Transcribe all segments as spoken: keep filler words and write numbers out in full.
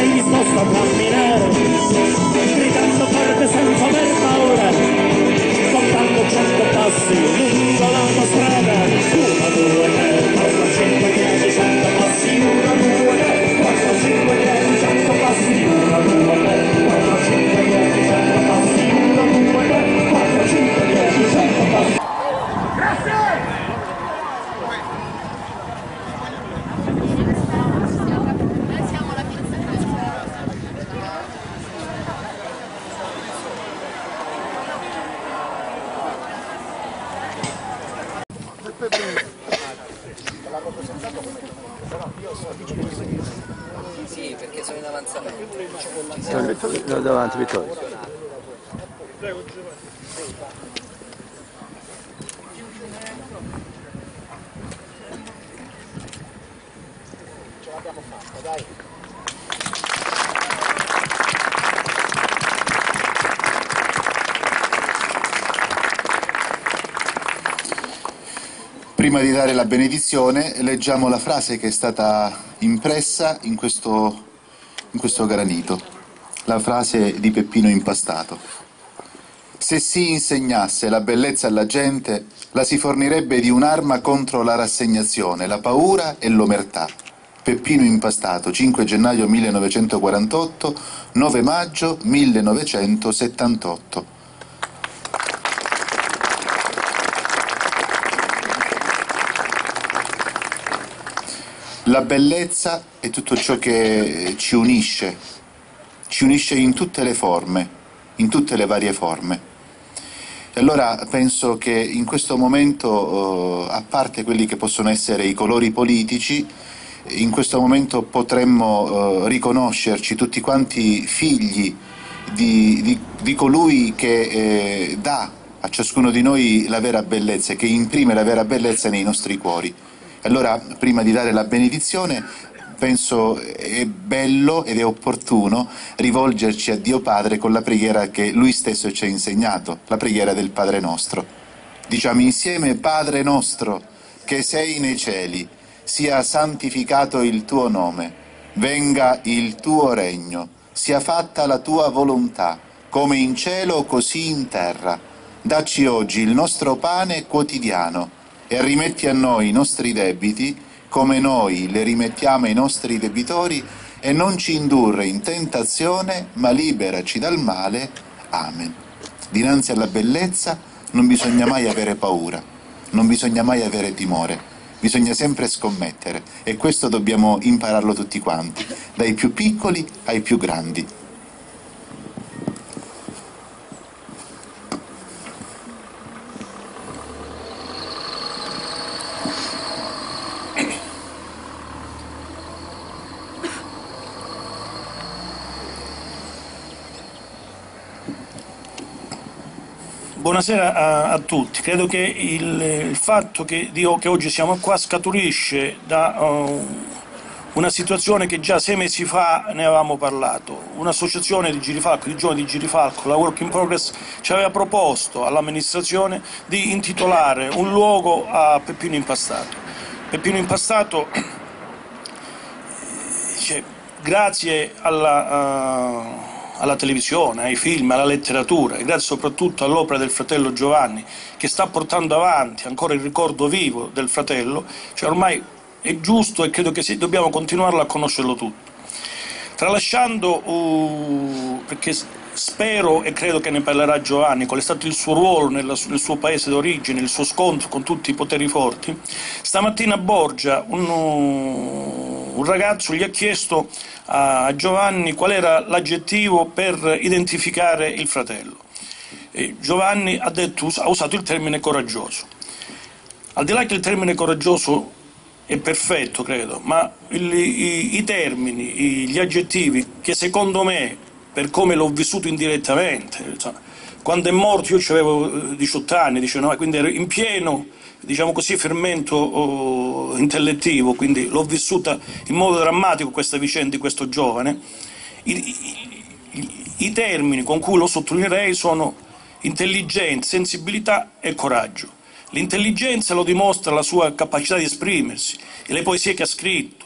sei disposto a camminare, gridando forte senza aver paura, contando cento passi lungo l'autostrada. Uno, due, tre, quattro, cinque, dieci, cento passi. Uno, due, tre, quattro, cinque, dieci, cento passi. Uno, due, tre, quattro, cinque, dieci, cento passi. Uno, due, tre, quattro, cinque, dieci, cento passi. Grazie! Sì, perché sono in avanzamento. No, davanti, Vittorio. Prego, Giovanni. Ce l'abbiamo fatta, dai. Prima di dare la benedizione, leggiamo la frase che è stata impressa in questo, in questo granito, la frase di Peppino Impastato. Se si insegnasse la bellezza alla gente, la si fornirebbe di un'arma contro la rassegnazione, la paura e l'omertà. Peppino Impastato, cinque gennaio millenovecentoquarantotto, nove maggio millenovecentosettantotto. La bellezza è tutto ciò che ci unisce, ci unisce in tutte le forme, in tutte le varie forme. E allora penso che in questo momento, eh, a parte quelli che possono essere i colori politici, in questo momento potremmo eh, riconoscerci tutti quanti figli di, di, di colui che eh, dà a ciascuno di noi la vera bellezza, che imprime la vera bellezza nei nostri cuori. Allora, prima di dare la benedizione, penso è bello ed è opportuno rivolgerci a Dio Padre con la preghiera che Lui stesso ci ha insegnato, la preghiera del Padre nostro. Diciamo insieme: Padre nostro, che sei nei cieli, sia santificato il tuo nome, venga il tuo regno, sia fatta la tua volontà, come in cielo così in terra. Dacci oggi il nostro pane quotidiano e rimetti a noi i nostri debiti, come noi le rimettiamo ai nostri debitori, e non ci indurre in tentazione, ma liberaci dal male. Amen. Dinanzi alla bellezza non bisogna mai avere paura, non bisogna mai avere timore, bisogna sempre scommettere, e questo dobbiamo impararlo tutti quanti, dai più piccoli ai più grandi. Buonasera a, a tutti. Credo che il, il fatto che, di, che oggi siamo qua scaturisce da uh, una situazione che già sei mesi fa ne avevamo parlato. Un'associazione di Girifalco, di giovani di Girifalco, la Work in Progress, ci aveva proposto all'amministrazione di intitolare un luogo a Peppino Impastato. Peppino Impastato, cioè, grazie alla... Uh, alla televisione, ai film, alla letteratura, e grazie soprattutto all'opera del fratello Giovanni, che sta portando avanti ancora il ricordo vivo del fratello, cioè ormai è giusto, e credo che sì, dobbiamo continuarlo a conoscerlo tutto. Tralasciando, uh, perché spero e credo che ne parlerà Giovanni, qual è stato il suo ruolo nella, nel suo paese d'origine, il suo scontro con tutti i poteri forti, stamattina a Borgia un, un ragazzo gli ha chiesto a Giovanni qual era l'aggettivo per identificare il fratello. E Giovanni ha, detto, ha usato il termine coraggioso. Al di là che il termine coraggioso è perfetto, credo, ma il, i, i termini, i, gli aggettivi che secondo me, per come l'ho vissuto indirettamente, insomma, quando è morto io avevo diciotto anni, diciannove, quindi ero in pieno, diciamo così, fermento oh, intellettivo, quindi l'ho vissuta in modo drammatico questa vicenda di questo giovane. I, i, i, i termini con cui lo sottolineerei sono intelligenza, sensibilità e coraggio. L'intelligenza lo dimostra la sua capacità di esprimersi, e le poesie che ha scritto,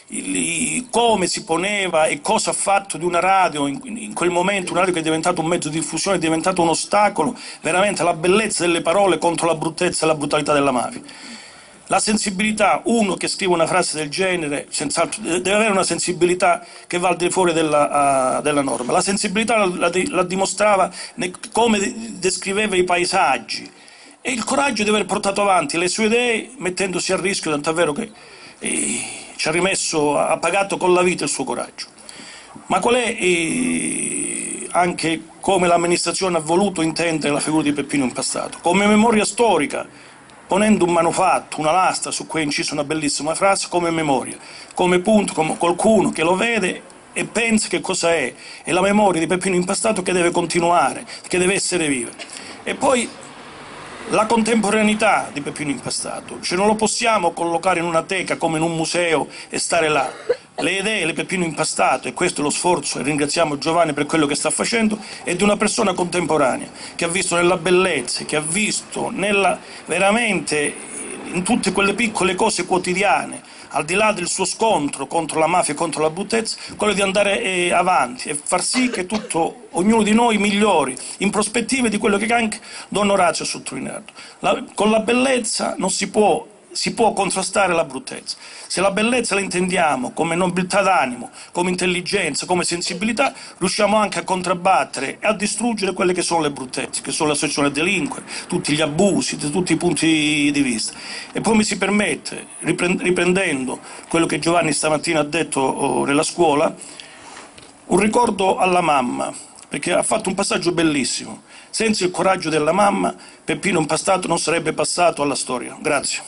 il, come si poneva e cosa ha fatto di una radio in, in quel momento, una radio che è diventata un mezzo di diffusione, è diventato un ostacolo, veramente la bellezza delle parole contro la bruttezza e la brutalità della mafia. La sensibilità, uno che scrive una frase del genere, senz'altro deve avere una sensibilità che va al di fuori della, uh, della norma. La sensibilità la, la, la dimostrava ne, come descriveva i paesaggi e il coraggio di aver portato avanti le sue idee mettendosi a rischio, tant'è vero che eh, ci ha rimesso, ha pagato con la vita il suo coraggio. Ma qual è eh, anche come l'amministrazione ha voluto intendere la figura di Peppino Impastato? Come memoria storica, ponendo un manufatto, una lastra su cui è incisa una bellissima frase, come memoria, come punto, come qualcuno che lo vede e pensa che cosa è. È la memoria di Peppino Impastato che deve continuare, che deve essere viva. E poi la contemporaneità di Peppino Impastato, cioè non lo possiamo collocare in una teca come in un museo e stare là. Le idee di Peppino Impastato, e questo è lo sforzo, e ringraziamo Giovanni per quello che sta facendo, è di una persona contemporanea, che ha visto nella bellezza, che ha visto nella, veramente in tutte quelle piccole cose quotidiane, al di là del suo scontro contro la mafia e contro la bruttezza, quello di andare eh, avanti e far sì che tutto, ognuno di noi migliori in prospettive di quello che anche Don Orazio ha sottolineato. La, con la bellezza non si può, si può contrastare la bruttezza. Se la bellezza la intendiamo come nobiltà d'animo, come intelligenza, come sensibilità, riusciamo anche a contrabbattere e a distruggere quelle che sono le bruttezze, che sono l'associazione a delinquere, tutti gli abusi, da tutti i punti di vista. E poi mi si permette, riprendendo quello che Giovanni stamattina ha detto oh, nella scuola, un ricordo alla mamma, perché ha fatto un passaggio bellissimo. Senza il coraggio della mamma, Peppino Impastato non sarebbe passato alla storia. Grazie.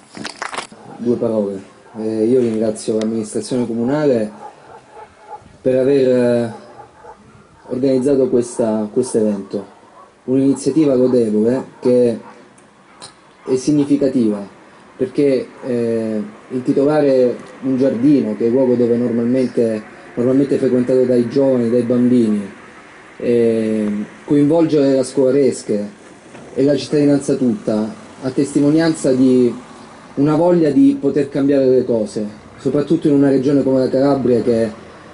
Due parole. Eh, io ringrazio l'amministrazione comunale per aver eh, organizzato questo evento, un'iniziativa lodevole che è significativa, perché eh, intitolare un giardino, che è il luogo dove normalmente, normalmente è frequentato dai giovani, dai bambini, eh, coinvolgere la scolaresche e la cittadinanza tutta, a testimonianza di una voglia di poter cambiare le cose, soprattutto in una regione come la Calabria che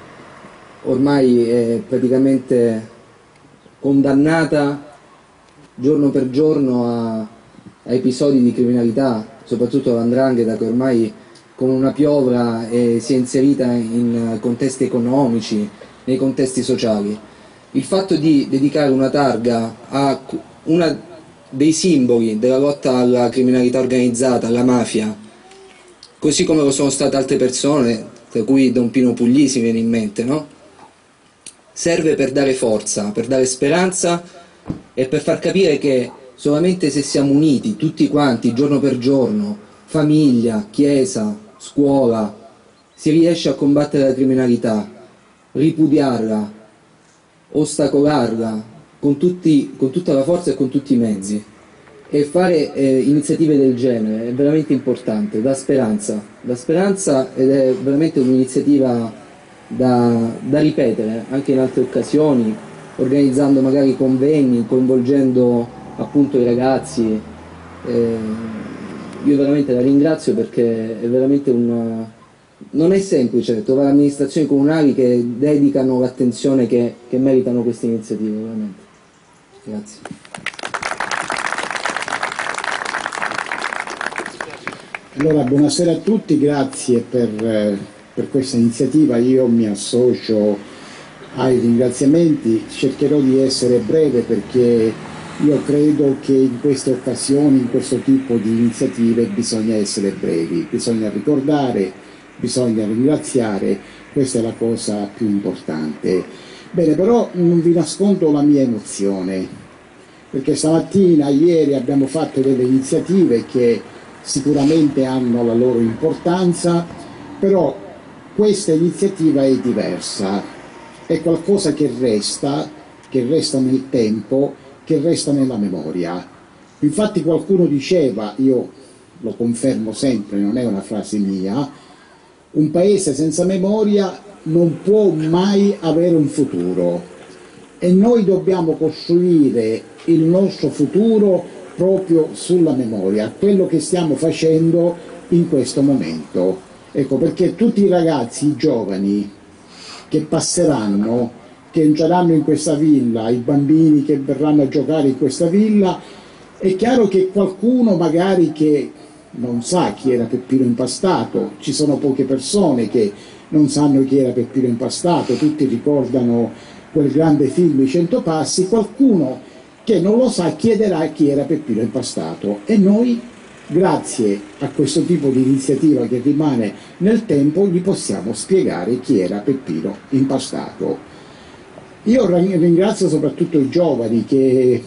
ormai è praticamente condannata giorno per giorno a, a episodi di criminalità, soprattutto l'Andrangheta che ormai come una piovra eh, si è inserita in contesti economici, nei contesti sociali. Il fatto di dedicare una targa a una dei simboli della lotta alla criminalità organizzata, alla mafia, così come lo sono state altre persone, tra cui Don Pino Puglisi viene in mente, no? Serve per dare forza, per dare speranza e per far capire che solamente se siamo uniti tutti quanti, giorno per giorno, famiglia, chiesa, scuola, si riesce a combattere la criminalità, ripudiarla, ostacolarla, Con, tutti, con tutta la forza e con tutti i mezzi, e fare eh, iniziative del genere è veramente importante, dà speranza, dà speranza ed è veramente un'iniziativa da, da ripetere anche in altre occasioni, organizzando magari convegni, coinvolgendo appunto i ragazzi. Eh, io veramente la ringrazio perché è veramente una... non è semplice trovare amministrazioni comunali che dedicano l'attenzione che, che meritano queste iniziative, veramente. Grazie. Allora, buonasera a tutti, grazie per, eh, per questa iniziativa. Io mi associo ai ringraziamenti, cercherò di essere breve perché io credo che in queste occasioni, in questo tipo di iniziative bisogna essere brevi, bisogna ricordare, bisogna ringraziare, questa è la cosa più importante. Bene, però non vi nascondo la mia emozione, perché stamattina, ieri abbiamo fatto delle iniziative che sicuramente hanno la loro importanza, però questa iniziativa è diversa, è qualcosa che resta, che resta nel tempo, che resta nella memoria. Infatti qualcuno diceva, io lo confermo sempre, non è una frase mia, un paese senza memoria non può mai avere un futuro e noi dobbiamo costruire il nostro futuro proprio sulla memoria, quello che stiamo facendo in questo momento. Ecco, perché tutti i ragazzi, i giovani che passeranno, che entreranno in questa villa, i bambini che verranno a giocare in questa villa, è chiaro che qualcuno magari che non sa chi era Peppino Impastato, ci sono poche persone che non sanno chi era Peppino Impastato, tutti ricordano quel grande film I Cento Passi, qualcuno che non lo sa chiederà chi era Peppino Impastato, e noi, grazie a questo tipo di iniziativa che rimane nel tempo, gli possiamo spiegare chi era Peppino Impastato. Io ringrazio soprattutto i giovani che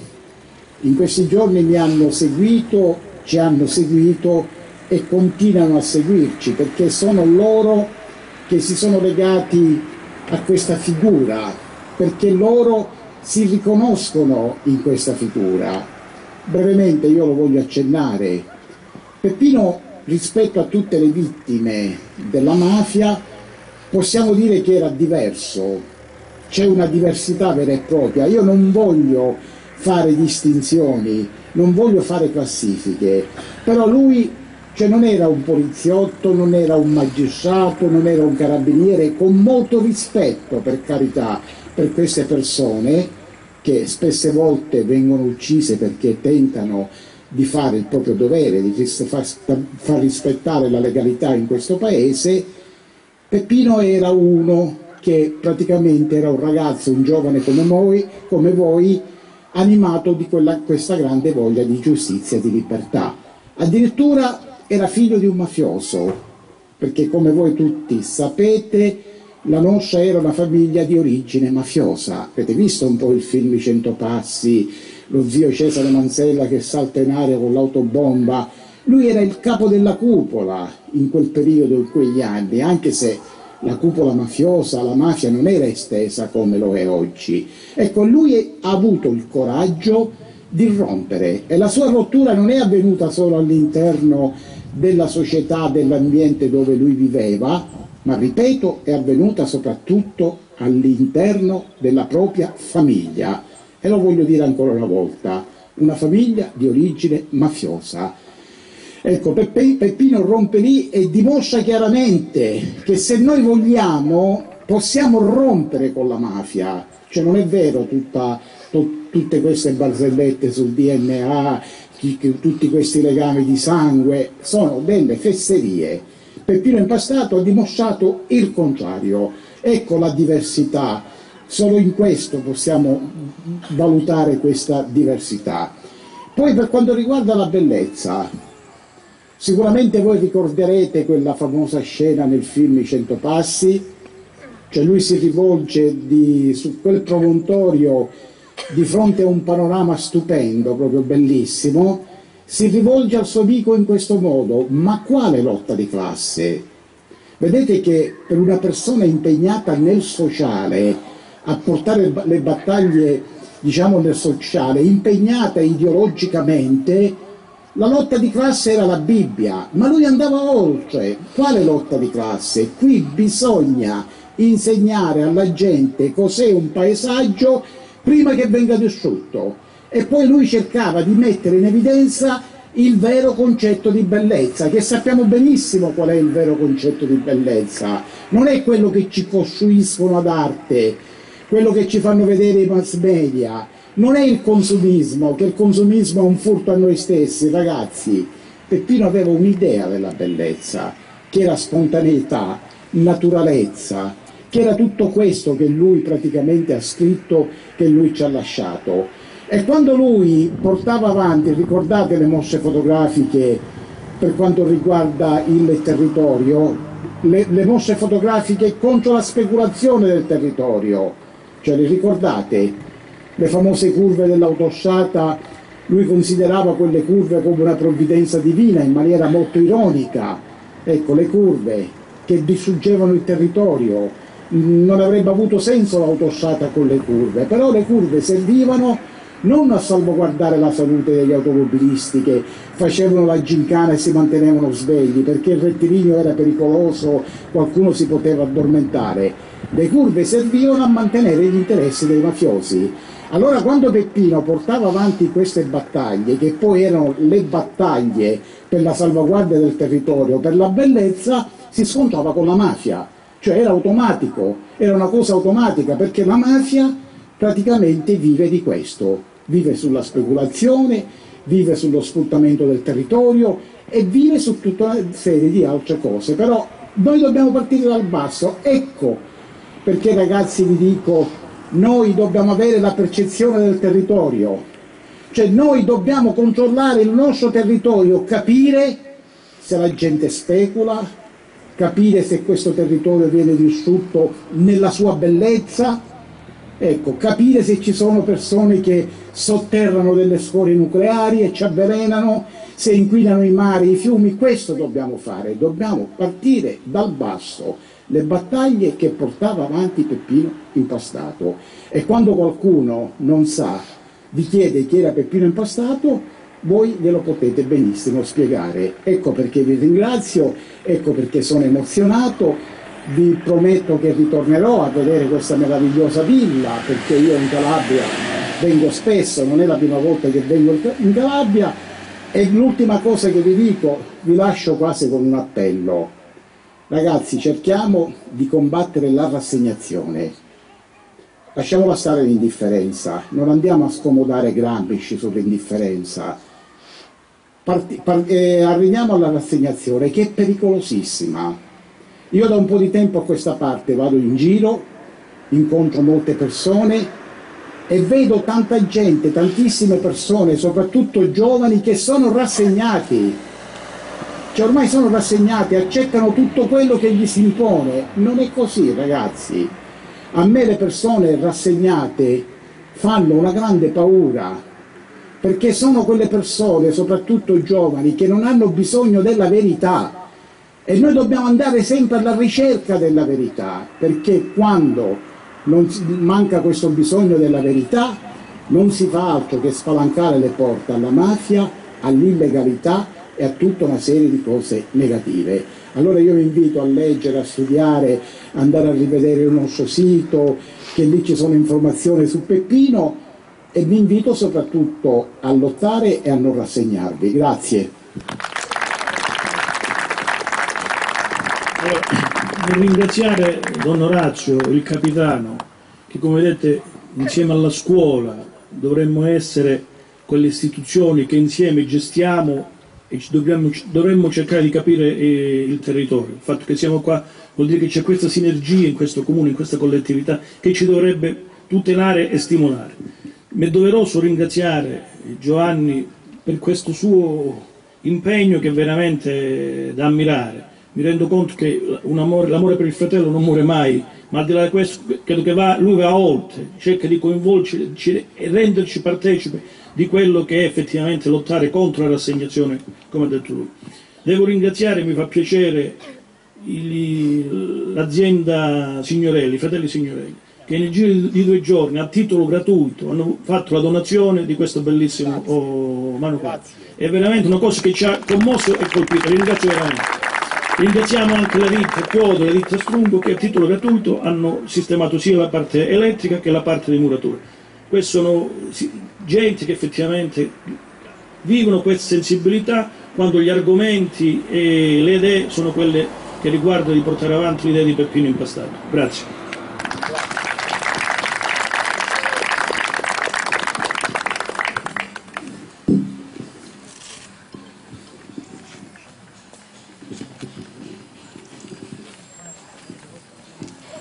in questi giorni mi hanno seguito, ci hanno seguito e continuano a seguirci, perché sono loro che si sono legati a questa figura, perché loro si riconoscono in questa figura. Brevemente io lo voglio accennare. Peppino, rispetto a tutte le vittime della mafia, possiamo dire che era diverso, c'è una diversità vera e propria. Io non voglio fare distinzioni, non voglio fare classifiche, però lui, cioè, non era un poliziotto, non era un magistrato, non era un carabiniere, con molto rispetto, per carità, per queste persone che spesse volte vengono uccise perché tentano di fare il proprio dovere, di far, far rispettare la legalità in questo paese. Peppino era uno che praticamente era un ragazzo, un giovane come noi, come voi, animato di quella, questa grande voglia di giustizia e di libertà. Addirittura era figlio di un mafioso, perché come voi tutti sapete la nostra era una famiglia di origine mafiosa. Avete visto un po' il film I Cento Passi, lo zio Cesare Manzella che salta in aria con l'autobomba? Lui era il capo della cupola in quel periodo, in quegli anni, anche se la cupola mafiosa, la mafia non era estesa come lo è oggi. Ecco, lui ha avuto il coraggio di rompere, e la sua rottura non è avvenuta solo all'interno della società, dell'ambiente dove lui viveva, ma ripeto, è avvenuta soprattutto all'interno della propria famiglia. E lo voglio dire ancora una volta, una famiglia di origine mafiosa. Ecco, Peppe, Peppino rompe lì e dimostra chiaramente che se noi vogliamo possiamo rompere con la mafia. Cioè non è vero tutta, to, tutte queste barzellette sul D N A, chi, chi, tutti questi legami di sangue, sono delle fesserie. Peppino Impastato ha dimostrato il contrario. Ecco la diversità. Solo in questo possiamo valutare questa diversità. Poi per quanto riguarda la bellezza, sicuramente voi ricorderete quella famosa scena nel film I Cento Passi, cioè lui si rivolge di, su quel promontorio di fronte a un panorama stupendo, proprio bellissimo, si rivolge al suo amico in questo modo: ma quale lotta di classe? Vedete che per una persona impegnata nel sociale, a portare le battaglie, diciamo, nel sociale, impegnata ideologicamente, la lotta di classe era la Bibbia, ma lui andava oltre. Quale lotta di classe? Qui bisogna insegnare alla gente cos'è un paesaggio prima che venga distrutto, e poi lui cercava di mettere in evidenza il vero concetto di bellezza, che sappiamo benissimo qual è il vero concetto di bellezza. Non è quello che ci costruiscono ad arte, quello che ci fanno vedere i mass media, non è il consumismo, che il consumismo è un furto a noi stessi. Ragazzi, Peppino aveva un'idea della bellezza, che era spontaneità, naturalezza, che era tutto questo che lui praticamente ha scritto, che lui ci ha lasciato. E quando lui portava avanti, ricordate le mosse fotografiche per quanto riguarda il territorio, le, le mosse fotografiche contro la speculazione del territorio, cioè le ricordate? Le famose curve dell'autostrada, lui considerava quelle curve come una provvidenza divina in maniera molto ironica. Ecco, le curve che distruggevano il territorio, non avrebbe avuto senso l'autostrada con le curve, però le curve servivano non a salvaguardare la salute degli automobilisti che facevano la gincana e si mantenevano svegli perché il rettilineo era pericoloso, qualcuno si poteva addormentare. Le curve servivano a mantenere gli interessi dei mafiosi. Allora quando Peppino portava avanti queste battaglie, che poi erano le battaglie per la salvaguardia del territorio, per la bellezza, si scontrava con la mafia, cioè era automatico, era una cosa automatica, perché la mafia praticamente vive di questo, vive sulla speculazione, vive sullo sfruttamento del territorio e vive su tutta una serie di altre cose. Però noi dobbiamo partire dal basso, ecco perché ragazzi vi dico, noi dobbiamo avere la percezione del territorio, cioè noi dobbiamo controllare il nostro territorio, capire se la gente specula, capire se questo territorio viene distrutto nella sua bellezza, ecco, capire se ci sono persone che sotterrano delle scorie nucleari e ci avvelenano, se inquinano i mari, i fiumi. Questo dobbiamo fare, dobbiamo partire dal basso, le battaglie che portava avanti Peppino Impastato. E quando qualcuno non sa, vi chiede chi era Peppino Impastato, voi glielo potete benissimo spiegare. Ecco perché vi ringrazio, ecco perché sono emozionato, vi prometto che ritornerò a vedere questa meravigliosa villa, perché io in Calabria vengo spesso, non è la prima volta che vengo in Calabria. E l'ultima cosa che vi dico, vi lascio quasi con un appello. Ragazzi, cerchiamo di combattere la rassegnazione, lasciamola stare l'indifferenza, non andiamo a scomodare Gramsci sull'indifferenza, eh, arriviamo alla rassegnazione, che è pericolosissima. Io da un po' di tempo a questa parte vado in giro, incontro molte persone e vedo tanta gente, tantissime persone, soprattutto giovani, che sono rassegnati, cioè ormai sono rassegnati, accettano tutto quello che gli si impone. Non è così, ragazzi. A me le persone rassegnate fanno una grande paura, perché sono quelle persone, soprattutto giovani, che non hanno bisogno della verità, e noi dobbiamo andare sempre alla ricerca della verità, perché quando non manca questo bisogno della verità non si fa altro che spalancare le porte alla mafia, all'illegalità e a tutta una serie di cose negative. Allora io vi invito a leggere, a studiare, andare a rivedere il nostro sito, che lì ci sono informazioni su Peppino, e vi invito soprattutto a lottare e a non rassegnarvi. Grazie. Vorrei ringraziare Don Orazio, il capitano, che come vedete insieme alla scuola dovremmo essere quelle istituzioni che insieme gestiamo e ci dobbiamo, dovremmo cercare di capire eh, il territorio. Il fatto che siamo qua vuol dire che c'è questa sinergia in questo comune, in questa collettività, che ci dovrebbe tutelare e stimolare. Mi è doveroso ringraziare Giovanni per questo suo impegno, che è veramente da ammirare. Mi rendo conto che l'amore per il fratello non muore mai, ma al di là di questo credo che va, lui va oltre, cerca di coinvolgerci e renderci partecipi di quello che è effettivamente lottare contro la rassegnazione, come ha detto lui. Devo ringraziare, mi fa piacere, l'azienda Signorelli, i fratelli Signorelli, che nel giro di due giorni a titolo gratuito hanno fatto la donazione di questo bellissimo oh, manufatto. È veramente una cosa che ci ha commosso e colpito, ringrazio veramente. Ringraziamo anche la ditta Chiodo e la ditta Strungo, che a titolo gratuito hanno sistemato sia la parte elettrica che la parte di muratura. Questi sono gente che effettivamente vivono questa sensibilità quando gli argomenti e le idee sono quelle che riguardano di portare avanti l'idea di Peppino Impastato. Grazie.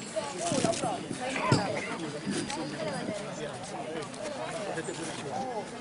Oh.